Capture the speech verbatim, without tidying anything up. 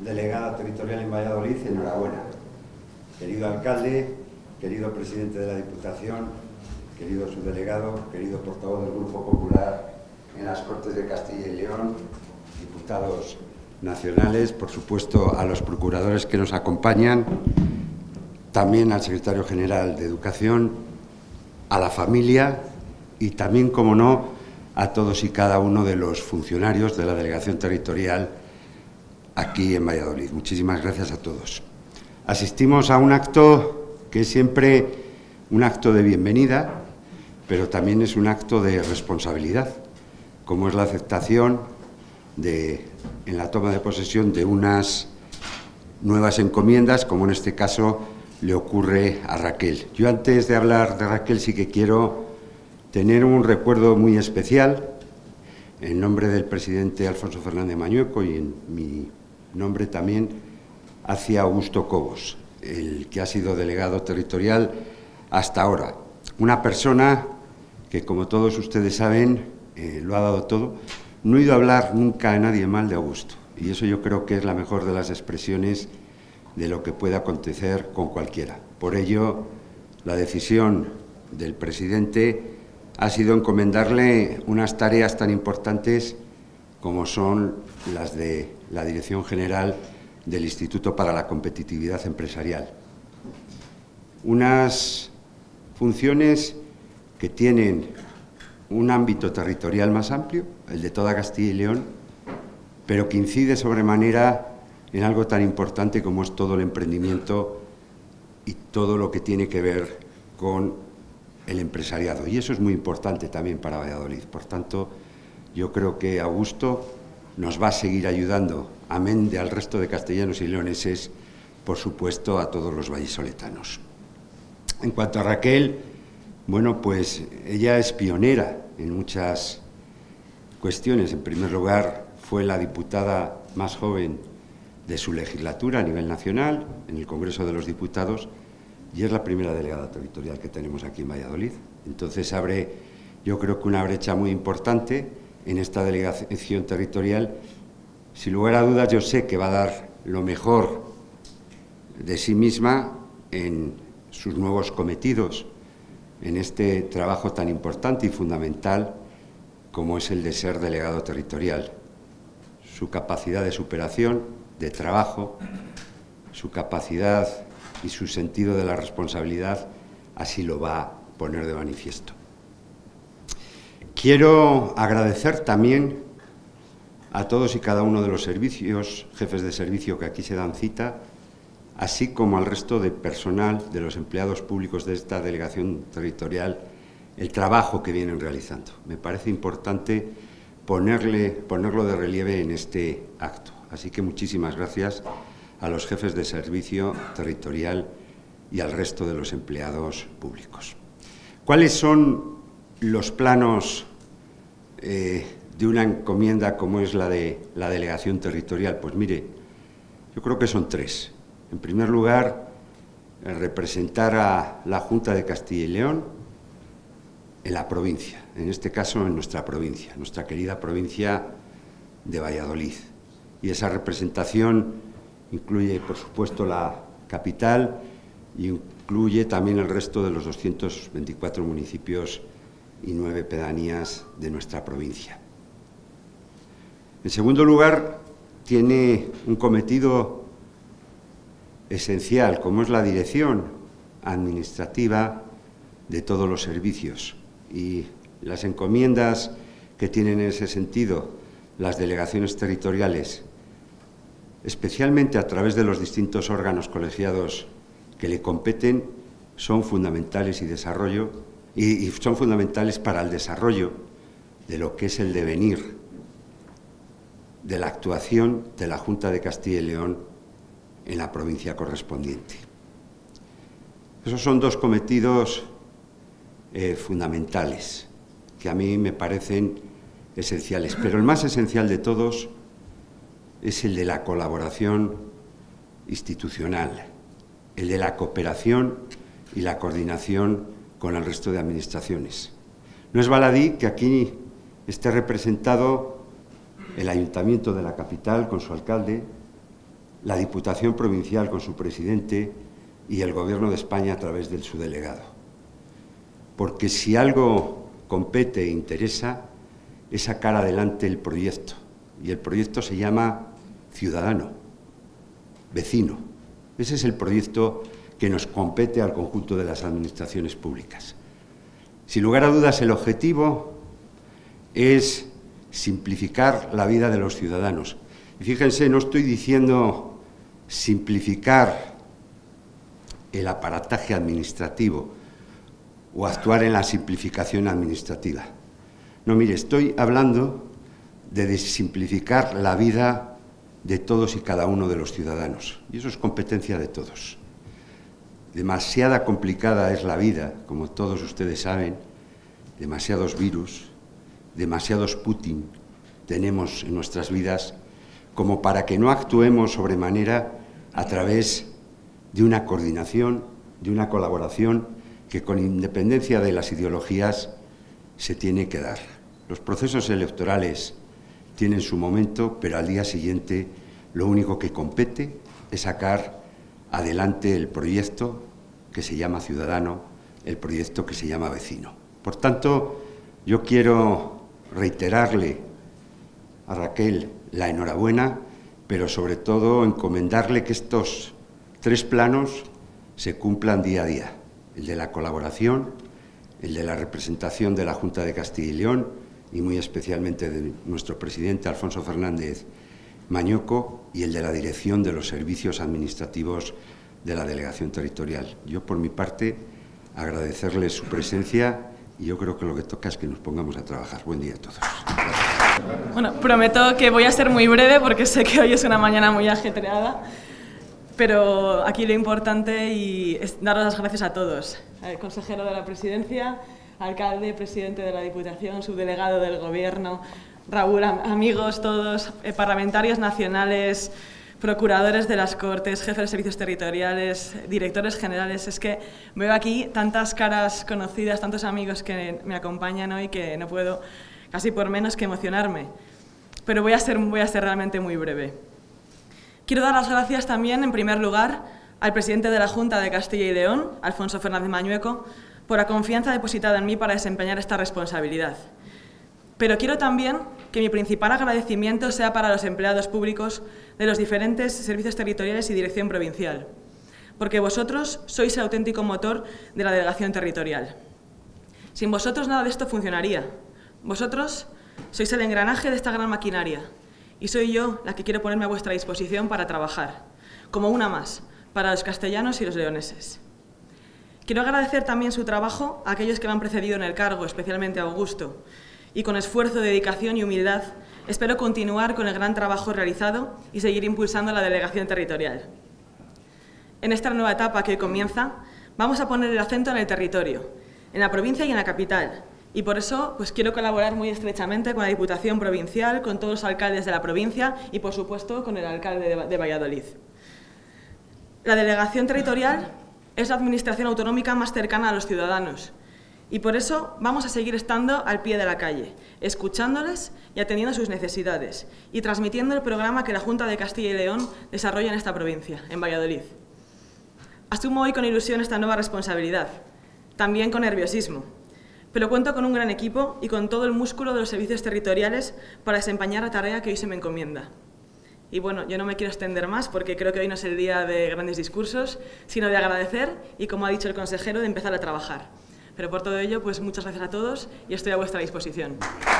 delegada territorial en Valladolid, enhorabuena. Querido alcalde, querido presidente de la Diputación, querido subdelegado, querido portavoz del Grupo Popular en las Cortes de Castilla y León, diputados nacionales, por supuesto a los procuradores que nos acompañan, también al secretario general de Educación, a la familia y también, como no, a todos y cada uno de los funcionarios de la delegación territorial aquí en Valladolid. Muchísimas gracias a todos. Asistimos a un acto que es siempre un acto de bienvenida, pero también es un acto de responsabilidad, como es la aceptación de, en la toma de posesión de unas nuevas encomiendas, como en este caso le ocurre a Raquel. Yo, antes de hablar de Raquel, sí que quiero tener un recuerdo muy especial en nombre del presidente Alfonso Fernández Mañueco y en mi nombre también hacia Augusto Cobos, el que ha sido delegado territorial hasta ahora. Una persona que, como todos ustedes saben, eh, lo ha dado todo. No he oído hablar nunca a nadie mal de Augusto, y eso yo creo que es la mejor de las expresiones de lo que puede acontecer con cualquiera. Por ello, la decisión del presidente ha sido encomendarle unas tareas tan importantes como son las de la Dirección General del Instituto para la Competitividad Empresarial. Unas funciones que tienen un ámbito territorial más amplio, el de toda Castilla y León, pero que incide sobremanera en algo tan importante como es todo el emprendimiento y todo lo que tiene que ver con el empresariado. Y eso es muy importante también para Valladolid. Por tanto, yo creo que Augusto nos va a seguir ayudando, amén de al resto de castellanos y leoneses, por supuesto, a todos los vallisoletanos. En cuanto a Raquel, bueno, pues ella es pionera en muchas cuestiones. En primer lugar, fue la diputada más joven de su legislatura a nivel nacional, en el Congreso de los Diputados, y es la primera delegada territorial que tenemos aquí en Valladolid. Entonces abre, yo creo que una brecha muy importante en esta delegación territorial. Sin lugar a dudas, yo sé que va a dar lo mejor de sí misma en sus nuevos cometidos, en este trabajo tan importante y fundamental como es el de ser delegado territorial. Su capacidad de superación, de trabajo, su capacidad y su sentido de la responsabilidad así lo va a poner de manifiesto. Quiero agradecer también a todos y cada uno de los servicios, jefes de servicio que aquí se dan cita, así como al resto de personal, de los empleados públicos de esta delegación territorial, el trabajo que vienen realizando. Me parece importante ponerle, ponerlo de relieve en este acto. Así que muchísimas gracias a los jefes de servicio territorial y al resto de los empleados públicos. ¿Cuáles son los planos eh, de una encomienda como es la de la delegación territorial? Pues mire, yo creo que son tres. En primer lugar, eh, representar a la Junta de Castilla y León en la provincia, en este caso en nuestra provincia, nuestra querida provincia de Valladolid. Y esa representación incluye, por supuesto, la capital y incluye también el resto de los doscientos veinticuatro municipios y nueve pedanías de nuestra provincia. En segundo lugar, tiene un cometido esencial, como es la dirección administrativa de todos los servicios, y las encomiendas que tienen en ese sentido las delegaciones territoriales, especialmente a través de los distintos órganos colegiados que le competen, son fundamentales y desarrollo y, y son fundamentales para el desarrollo de lo que es el devenir de la actuación de la Junta de Castilla y León en la provincia correspondiente. Esos son dos cometidos eh, fundamentales que a mí me parecen esenciales, pero el más esencial de todos es el de la colaboración institucional, el de la cooperación y la coordinación con el resto de administraciones. No es baladí que aquí esté representado el Ayuntamiento de la capital con su alcalde, la Diputación Provincial con su presidente y el Gobierno de España a través de su delegado. Porque si algo compete e interesa es sacar adelante el proyecto. Y el proyecto se llama Ciudadano, vecino. Ese es el proyecto que nos compete al conjunto de las administraciones públicas. Sin lugar a dudas, el objetivo es simplificar la vida de los ciudadanos. Y fíjense, no estoy diciendo simplificar el aparataje administrativo o actuar en la simplificación administrativa. No, mire, estoy hablando de simplificar la vida de todos y cada uno de los ciudadanos. Y eso es competencia de todos. Demasiada complicada es la vida, como todos ustedes saben, demasiados virus, demasiados Putin tenemos en nuestras vidas como para que no actuemos sobremanera a través de una coordinación, de una colaboración que con independencia de las ideologías se tiene que dar. Los procesos electorales tienen su momento, pero al día siguiente lo único que compete es sacar adelante el proyecto que se llama Ciudadano, el proyecto que se llama Vecino. Por tanto, yo quiero reiterarle a Raquel la enhorabuena, pero sobre todo encomendarle que estos tres planos se cumplan día a día. El de la colaboración, el de la representación de la Junta de Castilla y León y muy especialmente de nuestro presidente Alfonso Fernández Mañueco y el de la dirección de los servicios administrativos de la Delegación Territorial. Yo, por mi parte, agradecerles su presencia y yo creo que lo que toca es que nos pongamos a trabajar. Buen día a todos. Gracias. Bueno, prometo que voy a ser muy breve porque sé que hoy es una mañana muy ajetreada, pero aquí lo importante y es daros las gracias a todos, al consejero de la Presidencia, alcalde, presidente de la Diputación, subdelegado del Gobierno, Raúl, amigos todos, eh, parlamentarios nacionales, procuradores de las Cortes, jefes de servicios territoriales, directores generales. Es que veo aquí tantas caras conocidas, tantos amigos que me acompañan hoy que no puedo casi por menos que emocionarme. Pero voy a ser, voy a ser realmente muy breve. Quiero dar las gracias también, en primer lugar, al presidente de la Junta de Castilla y León, Alfonso Fernández Mañueco, por la confianza depositada en mí para desempeñar esta responsabilidad. Pero quiero también que mi principal agradecimiento sea para los empleados públicos de los diferentes servicios territoriales y dirección provincial, porque vosotros sois el auténtico motor de la delegación territorial. Sin vosotros nada de esto funcionaría. Vosotros sois el engranaje de esta gran maquinaria y soy yo la que quiero ponerme a vuestra disposición para trabajar, como una más, para los castellanos y los leoneses. Quiero agradecer también su trabajo a aquellos que me han precedido en el cargo, especialmente a Augusto, y con esfuerzo, dedicación y humildad espero continuar con el gran trabajo realizado y seguir impulsando la delegación territorial. En esta nueva etapa que hoy comienza, vamos a poner el acento en el territorio, en la provincia y en la capital, y por eso pues, quiero colaborar muy estrechamente con la Diputación Provincial, con todos los alcaldes de la provincia y, por supuesto, con el alcalde de, de Valladolid. La delegación territorial es la administración autonómica más cercana a los ciudadanos, y por eso vamos a seguir estando al pie de la calle, escuchándoles y atendiendo sus necesidades y transmitiendo el programa que la Junta de Castilla y León desarrolla en esta provincia, en Valladolid. Asumo hoy con ilusión esta nueva responsabilidad, también con nerviosismo, pero cuento con un gran equipo y con todo el músculo de los servicios territoriales para desempeñar la tarea que hoy se me encomienda. Y bueno, yo no me quiero extender más porque creo que hoy no es el día de grandes discursos, sino de agradecer y, como ha dicho el consejero, de empezar a trabajar. Pero por todo ello, pues muchas gracias a todos y estoy a vuestra disposición.